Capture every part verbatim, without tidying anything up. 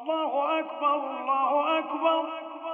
الله أكبر الله أكبر.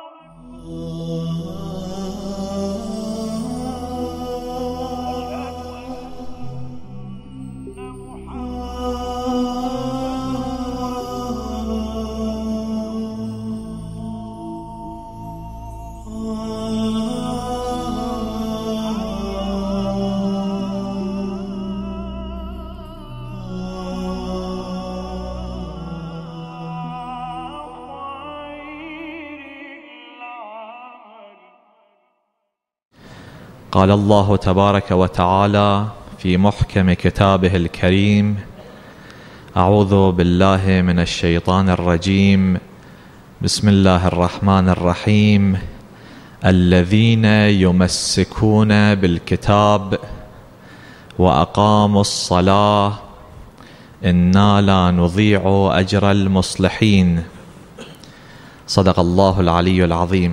قال الله تبارك وتعالى في محكم كتابه الكريم: أعوذ بالله من الشيطان الرجيم، بسم الله الرحمن الرحيم. الذين يمسكون بالكتاب وأقاموا الصلاة إنا لا نضيع أجر المصلحين. صدق الله العلي العظيم.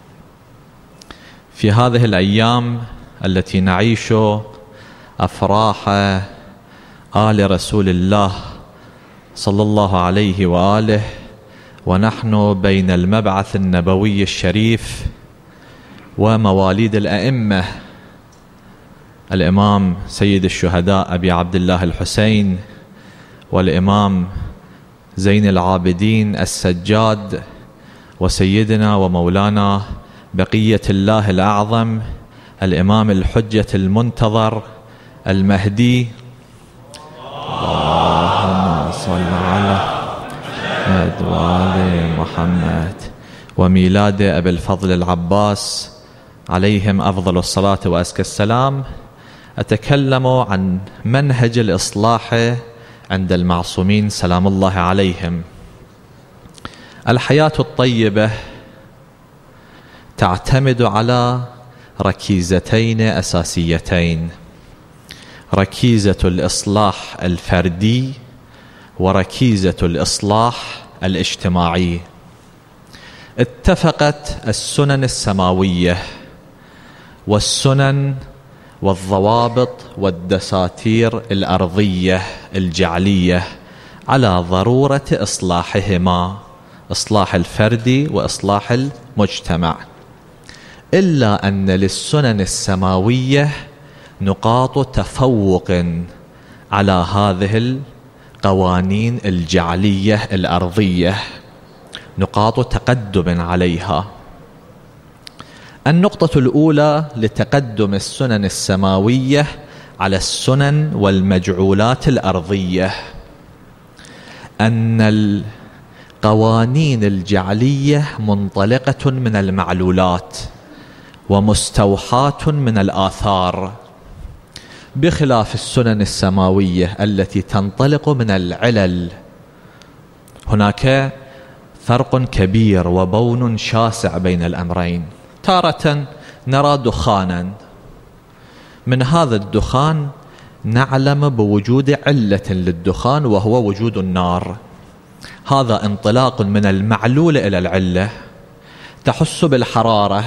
في هذه الأيام التي نعيش أفراح آل رسول الله صلى الله عليه وآله، ونحن بين المبعث النبوي الشريف ومواليد الأئمة الإمام سيد الشهداء أبي عبد الله الحسين والإمام زين العابدين السجاد، وسيدنا ومولانا بقية الله الأعظم الإمام الحجة المنتظر المهدي. اللهم صل على محمد وآل محمد. وميلاد أبي الفضل العباس عليهم أفضل الصلاة وأزكى السلام. أتكلم عن منهج الإصلاح عند المعصومين سلام الله عليهم. الحياة الطيبة تعتمد على ركيزتين أساسيتين: ركيزة الإصلاح الفردي وركيزة الإصلاح الاجتماعي. اتفقت السنن السماوية والسنن والضوابط والدساتير الأرضية الجعلية على ضرورة إصلاحهما، إصلاح الفردي وإصلاح المجتمع، إلا أن للسنن السماوية نقاط تفوق على هذه القوانين الجعلية الأرضية، نقاط تقدم عليها. النقطة الأولى لتقدم السنن السماوية على السنن والمجعولات الأرضية أن القوانين الجعلية منطلقة من المعلولات ومستوحاة من الآثار، بخلاف السنن السماوية التي تنطلق من العلل. هناك فرق كبير وبون شاسع بين الأمرين. تارة نرى دخانا، من هذا الدخان نعلم بوجود علة للدخان وهو وجود النار. هذا انطلاق من المعلول إلى العلة، تحس بالحرارة،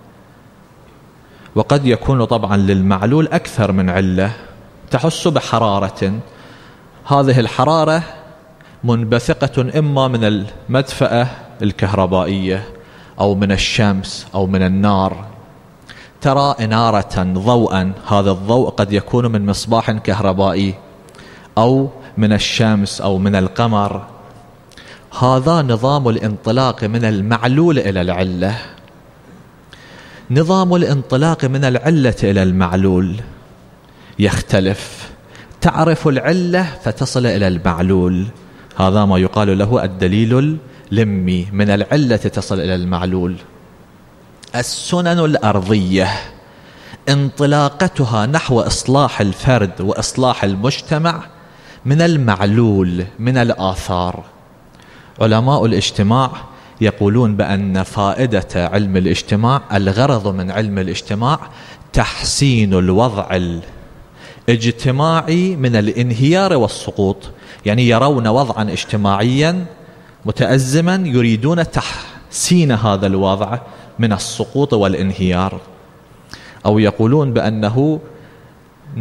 وقد يكون طبعا للمعلول أكثر من علة، تحس بحرارة. هذه الحرارة منبثقة إما من المدفأة الكهربائية أو من الشمس أو من النار. ترى إنارة ضوءا، هذا الضوء قد يكون من مصباح كهربائي أو من الشمس أو من القمر. هذا نظام الانطلاق من المعلول إلى العلة. نظام الانطلاق من العلة إلى المعلول يختلف. تعرف العلة فتصل إلى المعلول، هذا ما يقال له الدليل اللمي، من العلة تصل إلى المعلول. السنن الأرضية انطلاقتها نحو إصلاح الفرد وإصلاح المجتمع من المعلول، من الآثار. علماء الاجتماع يقولون بأن فائدة علم الاجتماع، الغرض من علم الاجتماع تحسين الوضع الاجتماعي من الانهيار والسقوط. يعني يرون وضعا اجتماعيا متأزما يريدون تحسين هذا الوضع من السقوط والانهيار. أو يقولون بأنه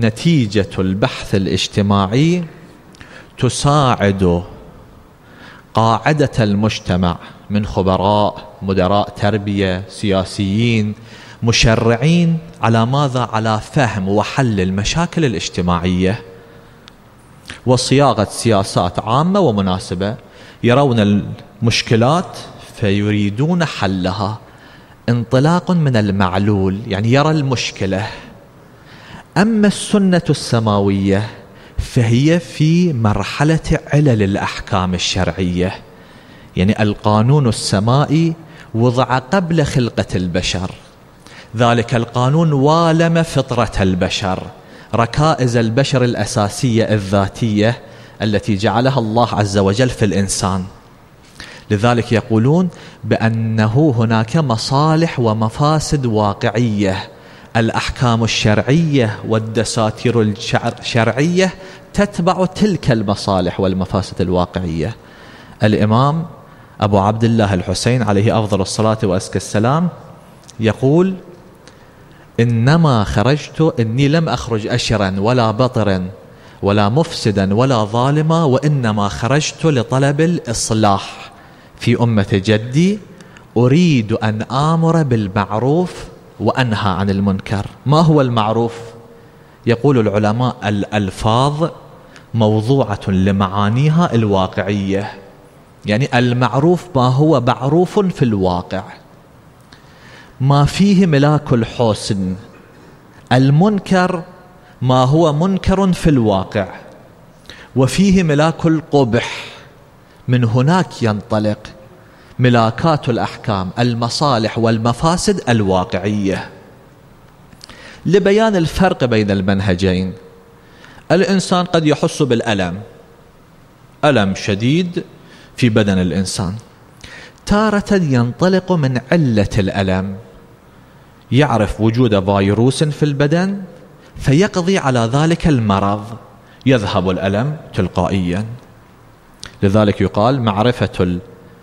نتيجة البحث الاجتماعي تساعد قاعدة المجتمع من خبراء، مدراء تربية، سياسيين، مشرعين، على ماذا؟ على فهم وحل المشاكل الاجتماعية وصياغة سياسات عامة ومناسبة. يرون المشكلات فيريدون حلها انطلاق من المعلول، يعني يرى المشكلة. أما السنة السماوية فهي في مرحلة علل الأحكام الشرعية، يعني القانون السمائي وضع قبل خلقة البشر. ذلك القانون والم فطرة البشر، ركائز البشر الأساسية الذاتية التي جعلها الله عز وجل في الإنسان. لذلك يقولون بأنه هناك مصالح ومفاسد واقعية. الأحكام الشرعية والدساتير الشرعية تتبع تلك المصالح والمفاسد الواقعية. الإمام أبو عبد الله الحسين عليه أفضل الصلاة وأزكى السلام يقول: إنما خرجت، إني لم أخرج أشرا ولا بطرا ولا مفسدا ولا ظالما، وإنما خرجت لطلب الإصلاح في أمة جدي، أريد أن آمر بالمعروف وأنهى عن المنكر. ما هو المعروف؟ يقول العلماء: الألفاظ موضوعة لمعانيها الواقعية، يعني المعروف ما هو معروف في الواقع، ما فيه ملاك الحسن. المنكر ما هو منكر في الواقع وفيه ملاك القبح. من هناك ينطلق ملاكات الأحكام، المصالح والمفاسد الواقعية. لبيان الفرق بين المنهجين، الإنسان قد يحس بالألم، ألم شديد في بدن الإنسان، تارة ينطلق من علة الألم، يعرف وجود فيروس في البدن فيقضي على ذلك المرض، يذهب الألم تلقائيا. لذلك يقال: معرفة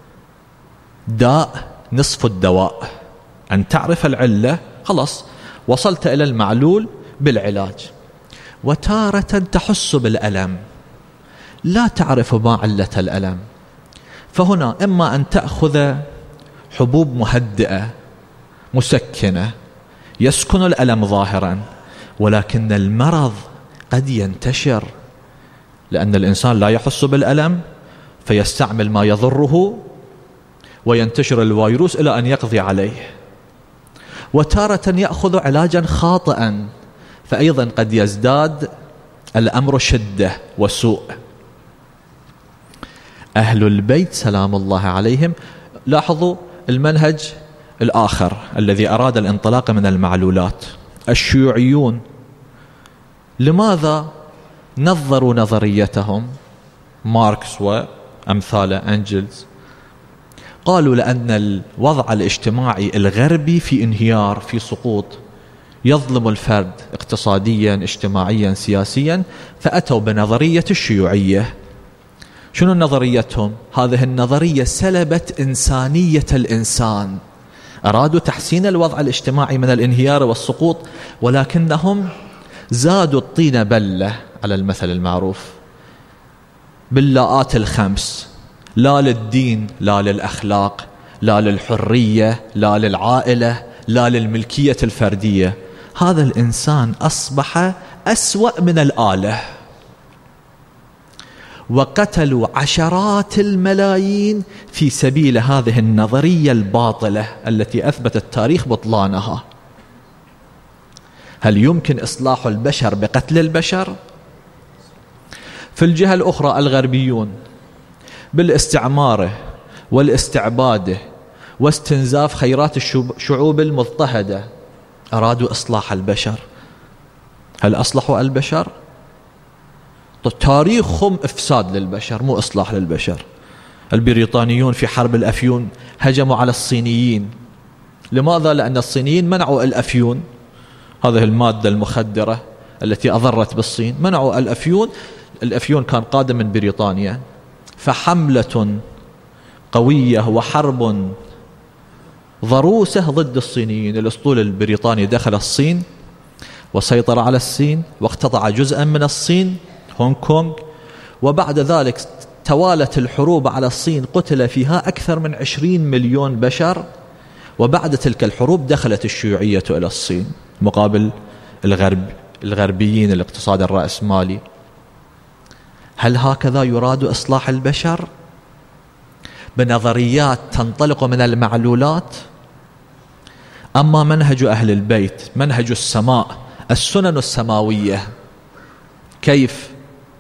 الداء نصف الدواء. أن تعرف العلة خلاص وصلت إلى المعلول بالعلاج. وتارة تحس بالألم لا تعرف ما علة الألم، فهنا إما أن تأخذ حبوب مهدئة مسكنة يسكن الألم ظاهرا، ولكن المرض قد ينتشر لأن الإنسان لا يحس بالألم فيستعمل ما يضره وينتشر الفيروس إلى أن يقضي عليه. وتارة يأخذ علاجا خاطئا فأيضا قد يزداد الأمر شدة وسوء. أهل البيت سلام الله عليهم لاحظوا المنهج الآخر الذي أراد الانطلاق من المعلولات. الشيوعيون لماذا نظروا نظريتهم ماركس وأمثال أنجلز؟ قالوا لأن الوضع الاجتماعي الغربي في انهيار، في سقوط، يظلم الفرد اقتصاديا اجتماعيا سياسيا، فأتوا بنظرية الشيوعية. شنو نظريتهم؟ هذه النظرية سلبت إنسانية الإنسان، أرادوا تحسين الوضع الاجتماعي من الانهيار والسقوط، ولكنهم زادوا الطين بلة على المثل المعروف باللاءات الخمس: لا للدين، لا للأخلاق، لا للحرية، لا للعائلة، لا للملكية الفردية. هذا الإنسان أصبح أسوأ من الآلة، وقتلوا عشرات الملايين في سبيل هذه النظرية الباطلة التي أثبت التاريخ بطلانها. هل يمكن إصلاح البشر بقتل البشر؟ في الجهة الأخرى الغربيون بالاستعمار والاستعباد واستنزاف خيرات الشعوب المضطهدة أرادوا إصلاح البشر. هل أصلحوا البشر؟ تاريخهم إفساد للبشر مو إصلاح للبشر. البريطانيون في حرب الأفيون هجموا على الصينيين. لماذا؟ لأن الصينيين منعوا الأفيون، هذه المادة المخدرة التي أضرت بالصين، منعوا الأفيون. الأفيون كان قادم من بريطانيا، فحملة قوية وحرب ضروسة ضد الصينيين. الأسطول البريطاني دخل الصين وسيطر على الصين واقتطع جزءا من الصين، هونغ كونغ، وبعد ذلك توالت الحروب على الصين قتل فيها أكثر من عشرين مليون بشر، وبعد تلك الحروب دخلت الشيوعية إلى الصين مقابل الغرب الغربيين الاقتصاد الرأسمالي. هل هكذا يراد إصلاح البشر؟ بنظريات تنطلق من المعلولات؟ أما منهج أهل البيت، منهج السماء، السنن السماوية، كيف؟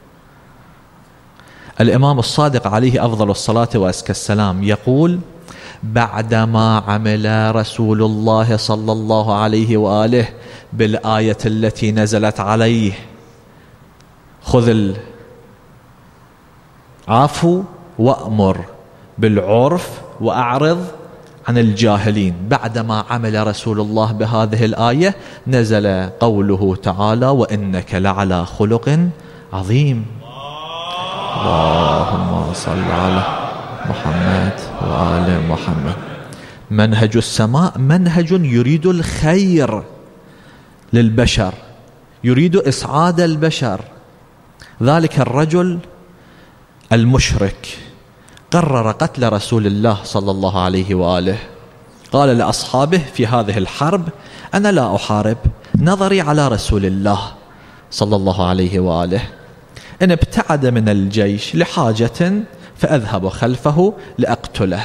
الإمام الصادق عليه أفضل الصلاة وأزكى السلام يقول: بعدما عمل رسول الله صلى الله عليه وآله بالآية التي نزلت عليه: خذ العفو وأمر بالعرف وأعرض عن الجاهلين، بعدما عمل رسول الله بهذه الآية نزل قوله تعالى: وإنك لعلى خلق عظيم. اللهم صل على محمد وآل محمد. منهج السماء منهج يريد الخير للبشر، يريد إسعاد البشر. ذلك الرجل المشرك قرر قتل رسول الله صلى الله عليه وآله، قال لأصحابه في هذه الحرب: أنا لا أحارب، نظري على رسول الله صلى الله عليه وآله، إن ابتعد من الجيش لحاجة فأذهب خلفه لأقتله.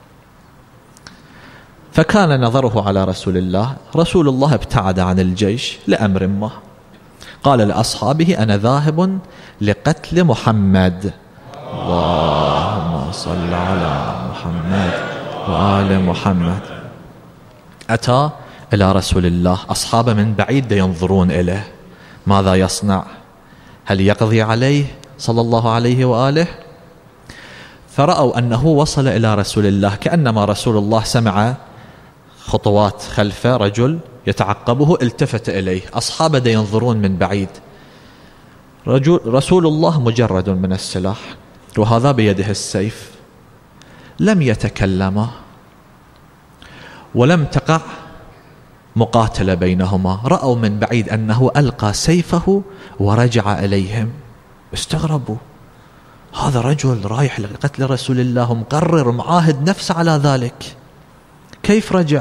فكان نظره على رسول الله، رسول الله ابتعد عن الجيش لأمر ما، قال لأصحابه: أنا ذاهب لقتل محمد. اللهم صل على محمد وآل محمد. أتى إلى رسول الله، أصحابه من بعيد ينظرون إليه، ماذا يصنع؟ هل يقضي عليه صلى الله عليه وآله؟ فرأوا أنه وصل إلى رسول الله، كأنما رسول الله سمع خطوات خلفه، رجل يتعقبه، التفت إليه، أصحابه ينظرون من بعيد. رجل رسول الله مجرد من السلاح وهذا بيده السيف، لم يتكلما ولم تقع مقاتلة بينهما. رأوا من بعيد أنه ألقى سيفه ورجع إليهم، استغربوا، هذا رجل رايح لقتل رسول الله، مقرر معاهد نفسه على ذلك، كيف رجع؟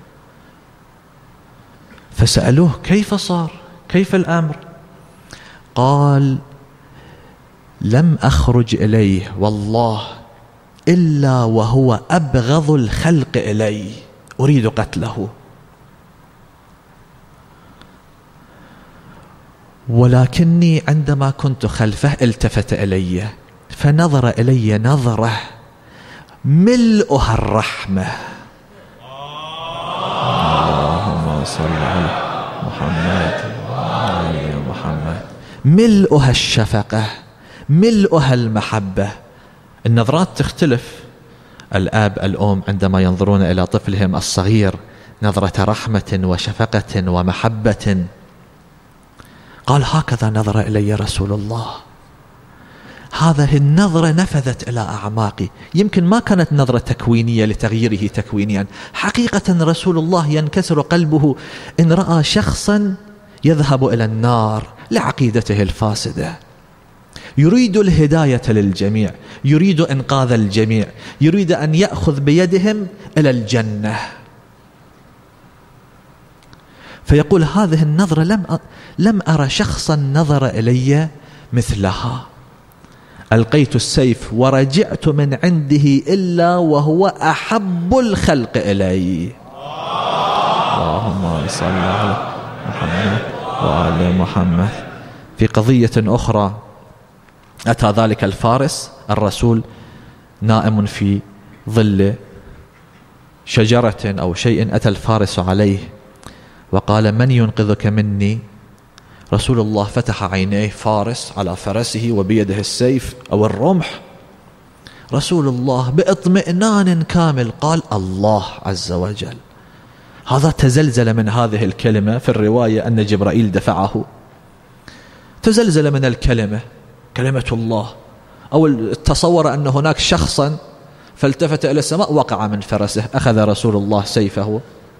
فسألوه: كيف صار؟ كيف الأمر؟ قال: لم أخرج إليه والله إلا وهو أبغض الخلق إلي، أريد قتله، ولكني عندما كنت خلفه التفت إلي فنظر إلي نظرة ملؤها الرحمة. اللهم صل على محمد وآل محمد. ملؤها الشفقة، ملؤها المحبة. النظرات تختلف، الآب الأم عندما ينظرون إلى طفلهم الصغير نظرة رحمة وشفقة ومحبة. قال: هكذا نظر إلي رسول الله، هذه النظرة نفذت إلى أعماقي. يمكن ما كانت نظرة تكوينية لتغييره تكوينيا، حقيقة رسول الله ينكسر قلبه إن رأى شخصا يذهب إلى النار لعقيدته الفاسدة، يريد الهداية للجميع، يريد إنقاذ الجميع، يريد أن يأخذ بيدهم إلى الجنة. فيقول: هذه النظرة لم لم أرى شخصا نظر إلي مثلها، ألقيت السيف ورجعت من عنده إلا وهو أحب الخلق إلي. اللهم صل على محمد وآل محمد. في قضية أخرى أتى ذلك الفارس، الرسول نائم في ظل شجرة أو شيء، أتى الفارس عليه وقال: من ينقذك مني؟ رسول الله فتح عينيه، فارس على فرسه وبيده السيف أو الرمح. رسول الله باطمئنان كامل قال: الله عز وجل. هذا تزلزل من هذه الكلمة، في الرواية أن جبرائيل دفعه، تزلزل من الكلمة، كلمة الله، أو تصور أن هناك شخصا فالتفت إلى السماء وقع من فرسه، أخذ رسول الله سيفه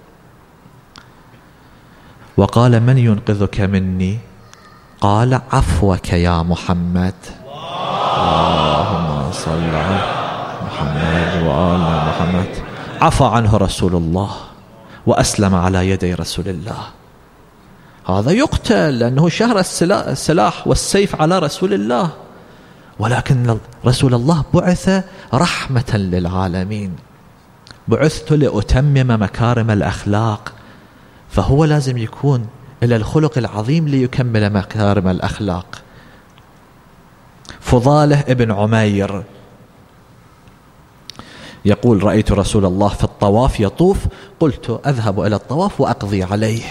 وقال: من ينقذك مني؟ قال: عفوك يا محمد. اللهم صل على محمد وآل محمد. عفى عنه رسول الله وأسلم على يدي رسول الله. هذا يقتل لأنه شهر السلاح والسيف على رسول الله، ولكن رسول الله بعث رحمة للعالمين، بعثت لأتمم مكارم الأخلاق، فهو لازم يكون إلى الخلق العظيم ليكمل مكارم الأخلاق. فضالة ابن عمير يقول: رأيت رسول الله في الطواف يطوف، قلت أذهب إلى الطواف وأقضي عليه.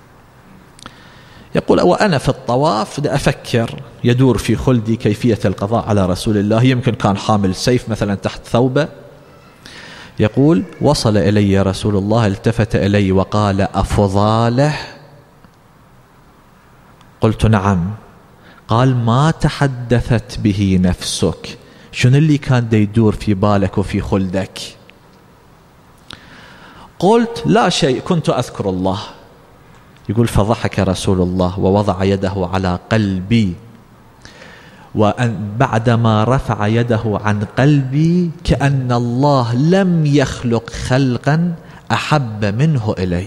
يقول: وأنا في الطواف أفكر، يدور في خلدي كيفية القضاء على رسول الله، يمكن كان حامل سيف مثلا تحت ثوبه. يقول: وصل إلي رسول الله، التفت إلي وقال: أفضاله؟ قلت: نعم. قال: ما تحدثت به نفسك؟ شنو اللي كان دا يدور في بالك وفي خلدك؟ قلت: لا شيء، كنت أذكر الله. يقول: فضحك رسول الله ووضع يده على قلبي، وبعدما رفع يده عن قلبي كأن الله لم يخلق خلقا أحب منه إلي.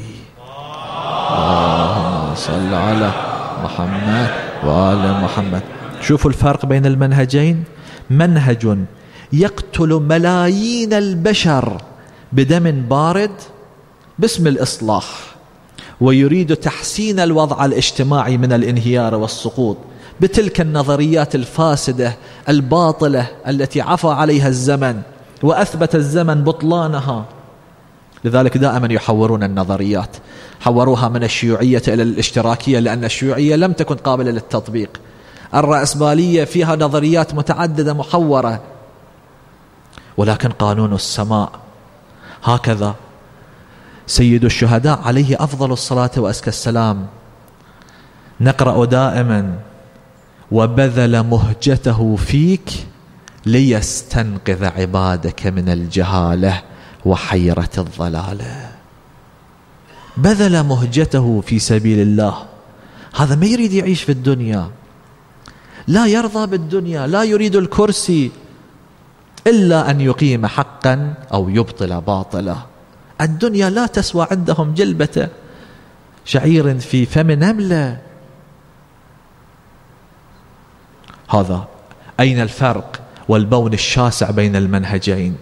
اللهم صل على محمد وآل محمد. شوفوا الفرق بين المنهجين، منهج يقتل ملايين البشر بدم بارد باسم الإصلاح، ويريد تحسين الوضع الاجتماعي من الانهيار والسقوط بتلك النظريات الفاسدة الباطلة التي عفى عليها الزمن وأثبت الزمن بطلانها. لذلك دائما يحورون النظريات، حوروها من الشيوعية إلى الاشتراكية لأن الشيوعية لم تكن قابلة للتطبيق. الرأسمالية فيها نظريات متعددة محورة، ولكن قانون السماء هكذا. سيد الشهداء عليه أفضل الصلاة وأزكى السلام نقرأ دائما: وبذل مهجته فيك ليستنقذ عبادك من الجهالة وحيرة الضلالة. بذل مهجته في سبيل الله. هذا ما يريد يعيش في الدنيا، لا يرضى بالدنيا، لا يريد الكرسي إلا أن يقيم حقا أو يبطل باطلا. الدنيا لا تسوى عندهم جلبة شعير في فم نملة. هذا أين الفرق والبون الشاسع بين المنهجين؟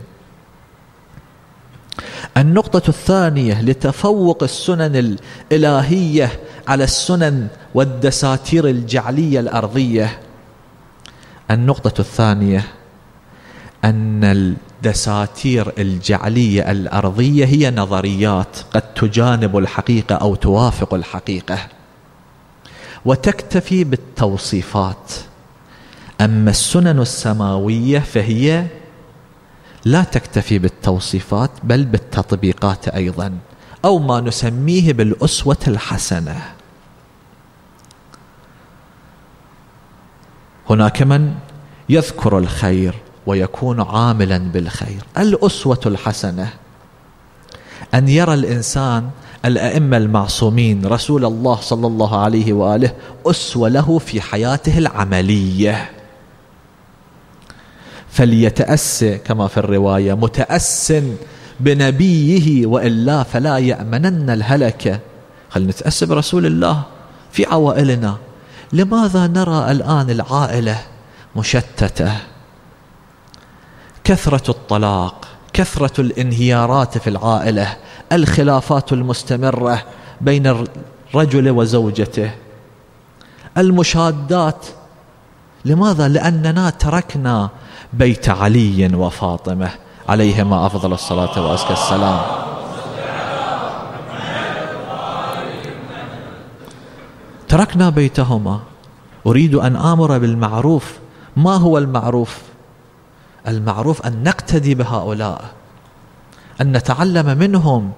النقطة الثانية لتفوق السنن الإلهية على السنن والدساتير الجعلية الأرضية. النقطة الثانية أن الدساتير الجعلية الأرضية هي نظريات قد تجانب الحقيقة أو توافق الحقيقة وتكتفي بالتوصيفات، أما السنن السماوية فهي لا تكتفي بالتوصيفات بل بالتطبيقات أيضا، أو ما نسميه بالأسوة الحسنة. هناك من يذكر الخير ويكون عاملا بالخير. الأسوة الحسنة أن يرى الإنسان الأئمة المعصومين رسول الله صلى الله عليه وآله أسوة له في حياته العملية، فليتأسى كما في الرواية متأس بنبيه وإلا فلا يأمنن الهلكة. خلينا نتأسى برسول الله في عوائلنا. لماذا نرى الآن العائلة مشتتة؟ كثرة الطلاق، كثرة الانهيارات في العائلة، الخلافات المستمرة بين الرجل وزوجته، المشادات. لماذا؟ لأننا تركنا بيت علي وفاطمة عليهما أفضل الصلاة وأزكى السلام. تركنا بيتهما. أريد أن آمر بالمعروف. ما هو المعروف؟ المعروف أن نقتدي بهؤلاء، أن نتعلم منهم.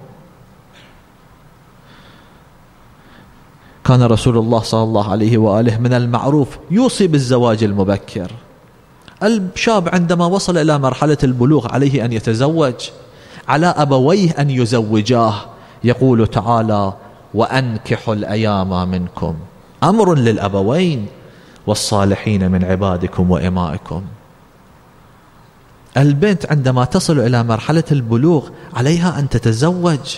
كان رسول الله صلى الله عليه وآله من المعروف يوصي بالزواج المبكر. الشاب عندما وصل إلى مرحلة البلوغ عليه أن يتزوج، على أبويه أن يزوجاه. يقول تعالى: وأنكحوا الأيام منكم، أمر للأبوين والصالحين من عبادكم وإمائكم. البنت عندما تصل إلى مرحلة البلوغ عليها أن تتزوج.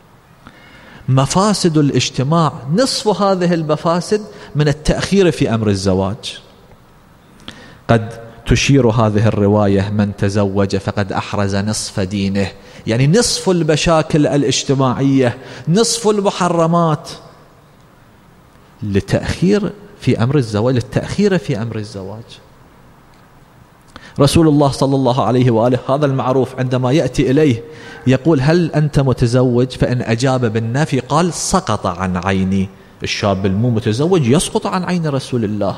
مفاسد الاجتماع نصف هذه المفاسد من التأخير في أمر الزواج. قد تشير هذه الرواية: من تزوج فقد أحرز نصف دينه، يعني نصف المشاكل الاجتماعية، نصف المحرمات لتأخير في أمر الزواج، للتأخير في أمر الزواج. رسول الله صلى الله عليه وآله هذا المعروف عندما يأتي إليه يقول: هل أنت متزوج؟ فإن أجاب بالنفي قال: سقط عن عيني. الشاب المو متزوج يسقط عن عين رسول الله.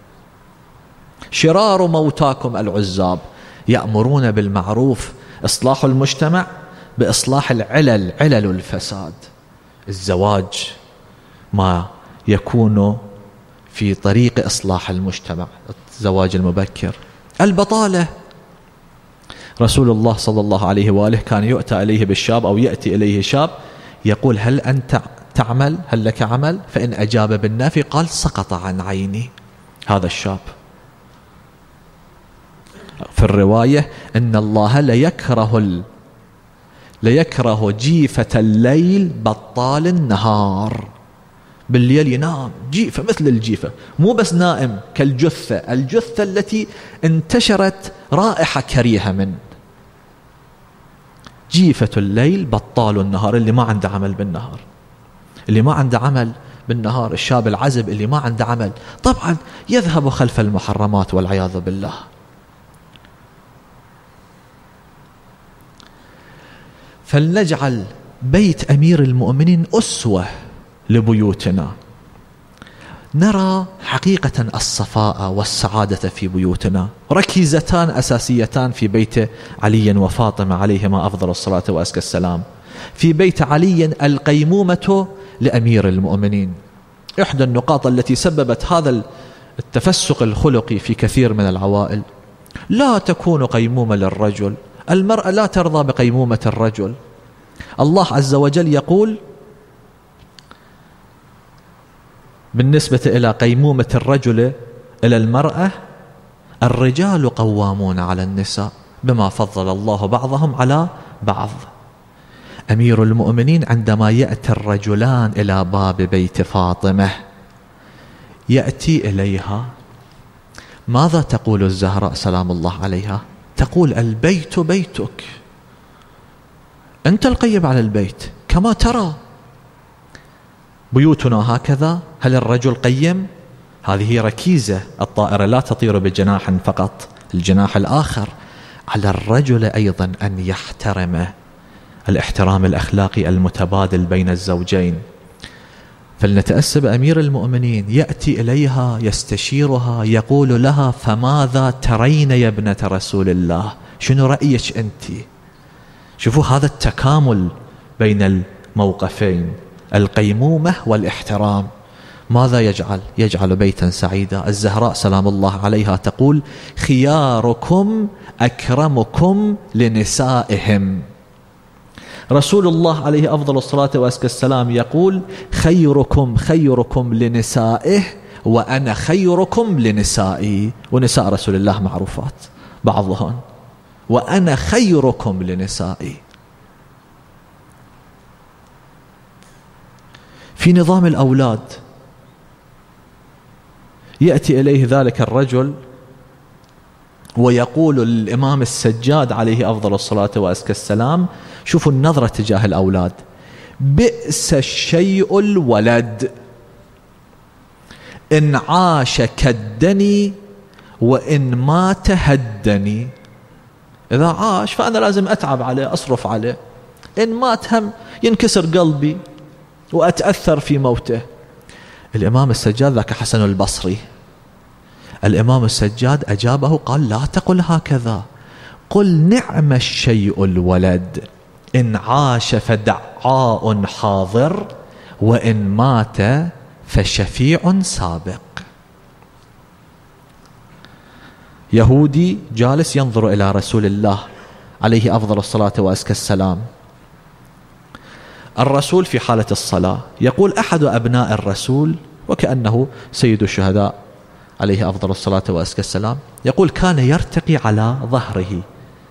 شرار موتاكم العزاب، يأمرون بالمعروف، إصلاح المجتمع بإصلاح العلل، علل الفساد. الزواج ما يكون في طريق إصلاح المجتمع، الزواج المبكر. البطالة، رسول الله صلى الله عليه وآله كان يؤتى إليه بالشاب أو يأتي إليه شاب يقول: هل أنت تعمل؟ هل لك عمل؟ فإن أجاب بالنافي قال: سقط عن عيني هذا الشاب. في الرواية: إن الله ليكره ال... ليكره جيفة الليل بطال النهار. بالليل ينام جيفة مثل الجيفة، مو بس نائم كالجثة، الجثة التي انتشرت رائحة كريهة من جيفة الليل بطال النهار، اللي ما عنده عمل بالنهار، اللي ما عنده عمل بالنهار، الشاب العزب اللي ما عنده عمل طبعا يذهب خلف المحرمات والعياذ بالله. فلنجعل بيت أمير المؤمنين أسوة لبيوتنا، نرى حقيقة الصفاء والسعادة في بيوتنا. ركيزتان أساسيتان في بيت علي وفاطمة عليهما أفضل الصلاة وأزكى السلام. في بيت علي القيمومة لأمير المؤمنين، إحدى النقاط التي سببت هذا التفسق الخلقي في كثير من العوائل. لا تكون قيمومة للرجل، المرأة لا ترضى بقيمومة الرجل. الله عز وجل يقول بالنسبة إلى قيمومة الرجل إلى المرأة: الرجال قوامون على النساء بما فضل الله بعضهم على بعض. أمير المؤمنين عندما يأتي الرجلان إلى باب بيت فاطمة يأتي إليها، ماذا تقول الزهراء سلام الله عليها؟ تقول: البيت بيتك، أنت القيم على البيت كما ترى. بيوتنا هكذا. هل الرجل قيم؟ هذه ركيزة. الطائرة لا تطير بجناح فقط، الجناح الآخر على الرجل أيضا أن يحترم، الاحترام الأخلاقي المتبادل بين الزوجين. فلنتأسى بأمير المؤمنين، يأتي إليها يستشيرها يقول لها: فماذا ترين يا ابنة رسول الله؟ شنو رأيك أنت؟ شوفوا هذا التكامل بين الموقفين، القيمومة والاحترام. ماذا يجعل؟ يجعل بيتا سعيدا. الزهراء سلام الله عليها تقول: خياركم أكرمكم لنسائهم. رسول الله عليه أفضل الصلاة وأزكى السلام يقول: خيركم خيركم لنسائه وأنا خيركم لنسائي. ونساء رسول الله معروفات بعضهن: وأنا خيركم لنسائي. في نظام الأولاد يأتي إليه ذلك الرجل ويقول للإمام السجاد عليه أفضل الصلاة وأزكى السلام: شوفوا النظرة تجاه الأولاد، بئس الشيء الولد، إن عاش كدني وإن مات هدني. إذا عاش فأنا لازم أتعب عليه، أصرف عليه، إن مات هم ينكسر قلبي وأتأثر في موته. الإمام السجاد ذاك حسن البصري، الإمام السجاد أجابه قال: لا تقل هكذا، قل نعم الشيء الولد، إن عاش فدعاء حاضر وإن مات فشفيع سابق. يهودي جالس ينظر إلى رسول الله عليه أفضل الصلاة وأزكى السلام. الرسول في حالة الصلاة، يقول أحد أبناء الرسول وكأنه سيد الشهداء عليه أفضل الصلاة وأزكى السلام، يقول: كان يرتقي على ظهره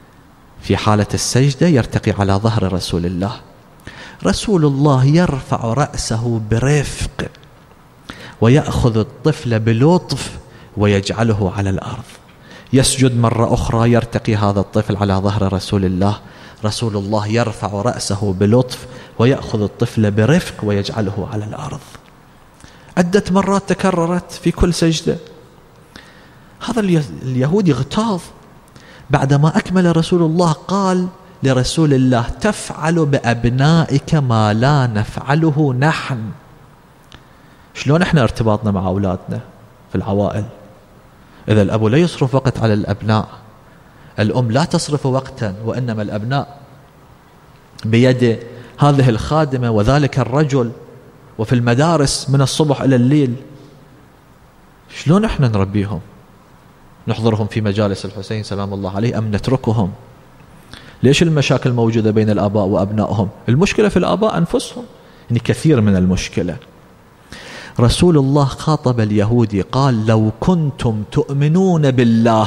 في حالة السجدة يرتقي على ظهر رسول الله. رسول الله يرفع رأسه برفق ويأخذ الطفل بلطف ويجعله على الأرض. يسجد مرة أخرى يرتقي هذا الطفل على ظهر رسول الله. رسول الله يرفع رأسه بلطف ويأخذ الطفل برفق ويجعله على الأرض. عدة مرات تكررت في كل سجدة. هذا اليهودي اغتاظ. بعدما أكمل رسول الله قال لرسول الله: تفعل بأبنائك ما لا نفعله نحن. شلون احنا ارتباطنا مع أولادنا في العوائل؟ إذا الأب لا يصرف وقت على الأبناء، الأم لا تصرف وقتا، وإنما الأبناء بيد هذه الخادمة وذلك الرجل، وفي المدارس من الصبح إلى الليل. شلون احنا نربيهم؟ نحضرهم في مجالس الحسين سلام الله عليه أم نتركهم؟ ليش المشاكل موجودة بين الآباء وأبنائهم؟ المشكلة في الآباء أنفسهم، يعني كثير من المشكلة. رسول الله خاطب اليهودي قال: لو كنتم تؤمنون بالله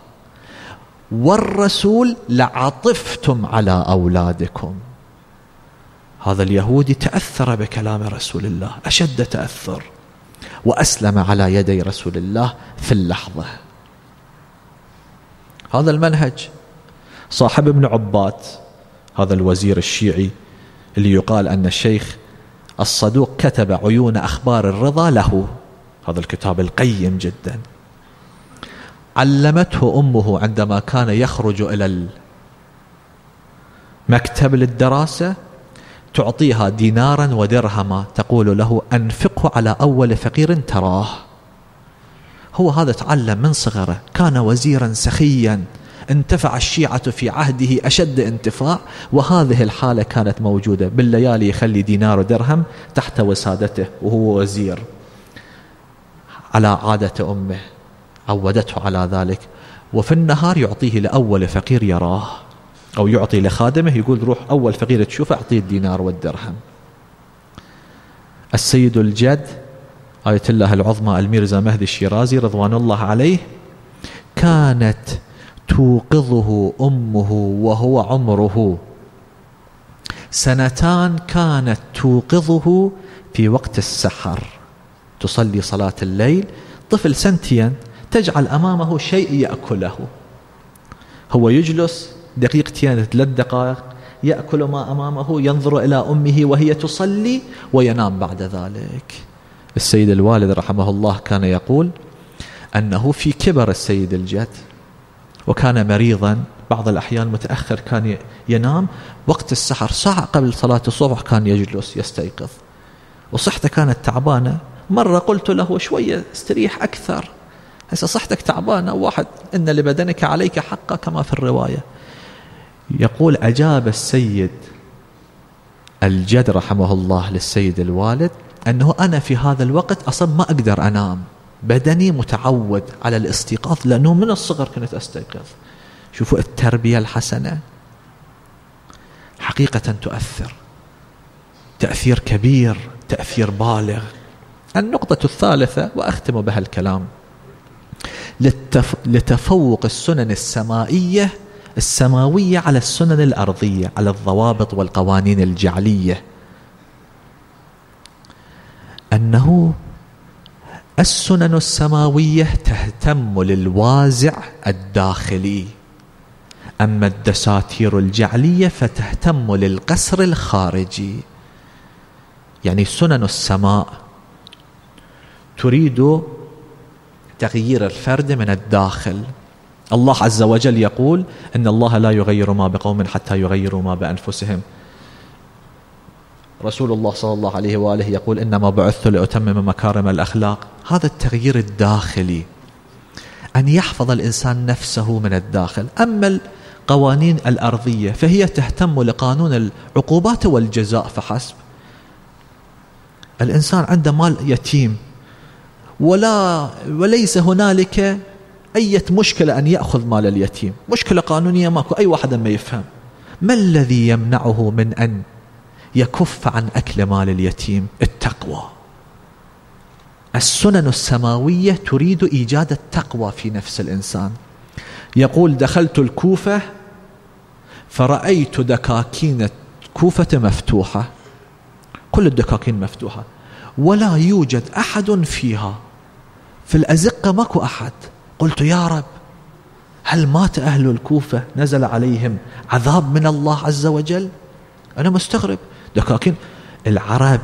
والرسول لعطفتم على أولادكم. هذا اليهودي تأثر بكلام رسول الله أشد تأثر، وأسلم على يدي رسول الله في اللحظة. هذا المنهج. صاحب ابن عباد، هذا الوزير الشيعي اللي يقال أن الشيخ الصدوق كتب عيون أخبار الرضا له، هذا الكتاب القيم جدا، علمته أمه عندما كان يخرج إلى المكتب للدراسة تعطيها دينارا ودرهما، تقول له: أنفقه على أول فقير تراه. هو هذا تعلم من صغره، كان وزيرا سخيا، انتفع الشيعة في عهده أشد انتفاع، وهذه الحالة كانت موجودة. بالليالي يخلي دينار ودرهم تحت وسادته وهو وزير، على عادة أمه عودته على ذلك، وفي النهار يعطيه لأول فقير يراه، أو يعطي لخادمه يقول: روح أول فقير تشوفه أعطيه الدينار والدرهم. السيد الجد آية الله العظمى الميرزا مهدي الشيرازي رضوان الله عليه كانت توقظه أمه وهو عمره سنتان، كانت توقظه في وقت السحر، تصلي صلاة الليل، طفل سنتين، تجعل أمامه شيء يأكله، هو يجلس دقيقتين ثلاث دقائق يأكل ما أمامه، ينظر إلى أمه وهي تصلي وينام بعد ذلك. السيد الوالد رحمه الله كان يقول أنه في كبر السيد الجد وكان مريضا، بعض الأحيان متأخر كان ينام، وقت السحر ساعة قبل صلاة الصبح كان يجلس يستيقظ، وصحته كانت تعبانة. مرة قلت له: شوية استريح أكثر، هسه صحتك تعبانة، واحد إن لبدنك عليك حقا كما في الرواية. يقول: أجاب السيد الجد رحمه الله للسيد الوالد أنه أنا في هذا الوقت أصلا ما أقدر أنام، بدني متعود على الاستيقاظ لأنه من الصغر كنت أستيقظ. شوفوا التربية الحسنة حقيقة تؤثر تأثير كبير، تأثير بالغ. النقطة الثالثة وأختم بها الكلام: للتف... لتفوق السنن السمائية السماوية على السنن الأرضية، على الضوابط والقوانين الجعلية، أنه السنن السماوية تهتم للوازع الداخلي، أما الدساتير الجعلية فتهتم للقصر الخارجي. يعني سنن السماء تريد تغيير الفرد من الداخل. الله عز وجل يقول: إن الله لا يغير ما بقوم حتى يغيروا ما بأنفسهم. رسول الله صلى الله عليه وآله يقول: إنما بعثت لأتمم مكارم الأخلاق. هذا التغيير الداخلي، أن يحفظ الإنسان نفسه من الداخل. أما القوانين الأرضية فهي تهتم لقانون العقوبات والجزاء فحسب. الإنسان عنده مال يتيم ولا وليس هنالك أي مشكلة أن يأخذ مال اليتيم، مشكلة قانونية ماكو، أي واحد ما يفهم. ما الذي يمنعه من أن يكف عن أكل مال اليتيم؟ التقوى. السنن السماوية تريد إيجاد التقوى في نفس الإنسان. يقول: دخلت الكوفة فرأيت دكاكين الكوفة مفتوحة، كل الدكاكين مفتوحة ولا يوجد أحد فيها، في الأزقة ماكو أحد. قلت يا رب هل مات أهل الكوفة نزل عليهم عذاب من الله عز وجل؟ أنا مستغرب. دكاكين العرب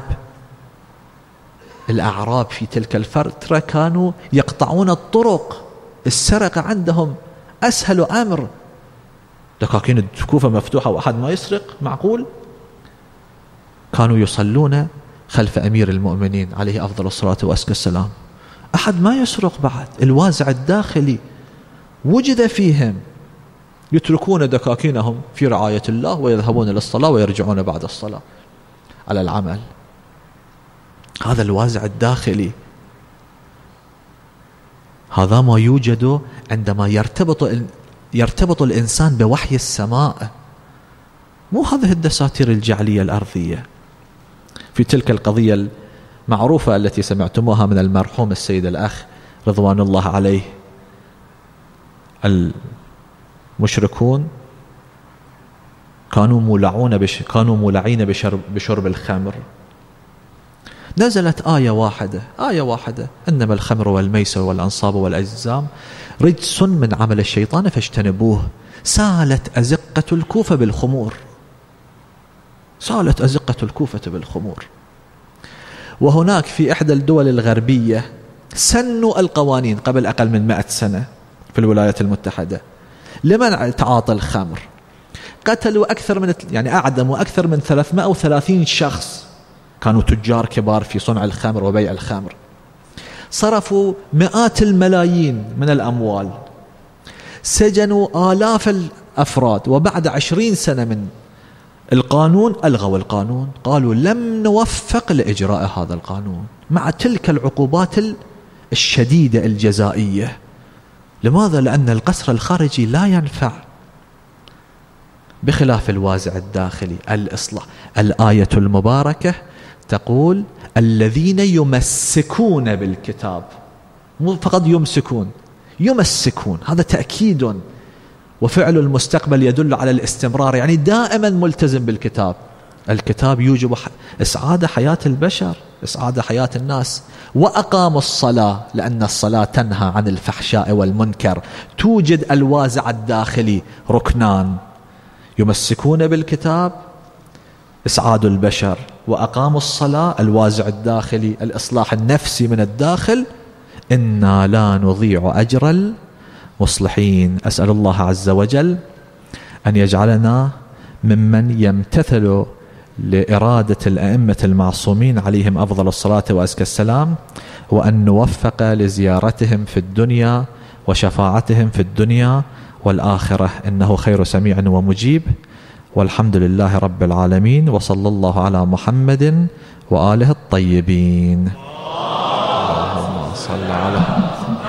الأعراب في تلك الفترة كانوا يقطعون الطرق، السرقة عندهم أسهل أمر. دكاكين الكوفة مفتوحة وأحد ما يسرق؟ معقول؟ كانوا يصلون خلف أمير المؤمنين عليه أفضل الصلاة وأزكى السلام، أحد ما يسرق بعد. الوازع الداخلي وجد فيهم، يتركون دكاكينهم في رعاية الله ويذهبون للصلاة ويرجعون بعد الصلاة على العمل. هذا الوازع الداخلي، هذا ما يوجد عندما يرتبط يرتبط الإنسان بوحي السماء، مو هذه الدساتير الجعلية الأرضية. في تلك القضية المعروفة التي سمعتموها من المرحوم السيد الأخ رضوان الله عليه، المشركون كانوا مولعون بش كانوا مولعين بشرب, بشرب الخمر. نزلت آية واحدة آية واحدة إنما الخمر والميسر والأنصاب والأزلام رجس من عمل الشيطان فاجتنبوه. سالت أزقة الكوفة بالخمور، سالت أزقة الكوفة بالخمور. وهناك في إحدى الدول الغربية سنوا القوانين قبل أقل من مئة سنة في الولايات المتحدة لمنع تعاطي الخمر. قتلوا أكثر من يعني أعدموا أكثر من ثلاثمائة وثلاثين شخص كانوا تجار كبار في صنع الخمر وبيع الخمر. صرفوا مئات الملايين من الأموال، سجنوا آلاف الأفراد، وبعد عشرين سنة من القانون ألغوا القانون، قالوا لم نوفق لإجراء هذا القانون مع تلك العقوبات الشديدة الجزائية. لماذا؟ لأن القصر الخارجي لا ينفع، بخلاف الوازع الداخلي الإصلاح. الآية المباركة تقول الذين يمسكون بالكتاب، مو فقط يمسكون، يمسكون، هذا تأكيد، وفعل المستقبل يدل على الاستمرار، يعني دائما ملتزم بالكتاب. الكتاب يوجب إسعاد حياة البشر، إسعاد حياة الناس. وأقاموا الصلاة، لأن الصلاة تنهى عن الفحشاء والمنكر. توجد الوازع الداخلي ركنان، يمسكون بالكتاب إسعاد البشر، وأقاموا الصلاة الوازع الداخلي الإصلاح النفسي من الداخل. إنا لا نضيع أجر المصلحين. أسأل الله عز وجل أن يجعلنا ممن يمتثل لإرادة الأئمة المعصومين عليهم أفضل الصلاة وأزكى السلام، وأن نوفق لزيارتهم في الدنيا وشفاعتهم في الدنيا والآخرة، إنه خير سميع ومجيب. والحمد لله رب العالمين، وصلى الله على محمد وآله الطيبين. اللهم صل على